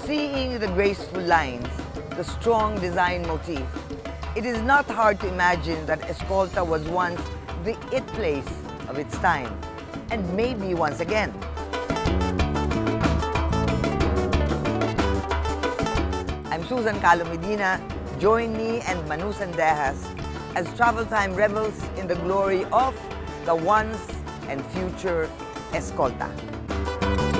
Seeing the graceful lines, the strong design motif, it is not hard to imagine that Escolta was once the it place of its time, and maybe once again. I'm Susan Calo Medina. Join me and Manu Sandejas as Travel Time revels in the glory of the once and future Escolta.